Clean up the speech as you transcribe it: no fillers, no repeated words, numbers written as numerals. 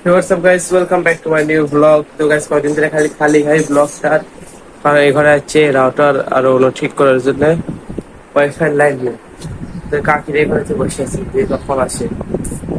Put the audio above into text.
Hey, what's up guys, welcome back to my new vlog. তো guys কদিন ধরে খালি খালি খাই ব্লগটা, কারণ এই ঘরে আছে রাউটার আর ওগুলো ঠিক করার জন্য ওয়াইফাই লাইন নেই। তো কাকির এই ঘরে বসে আছি, যে কখন আসে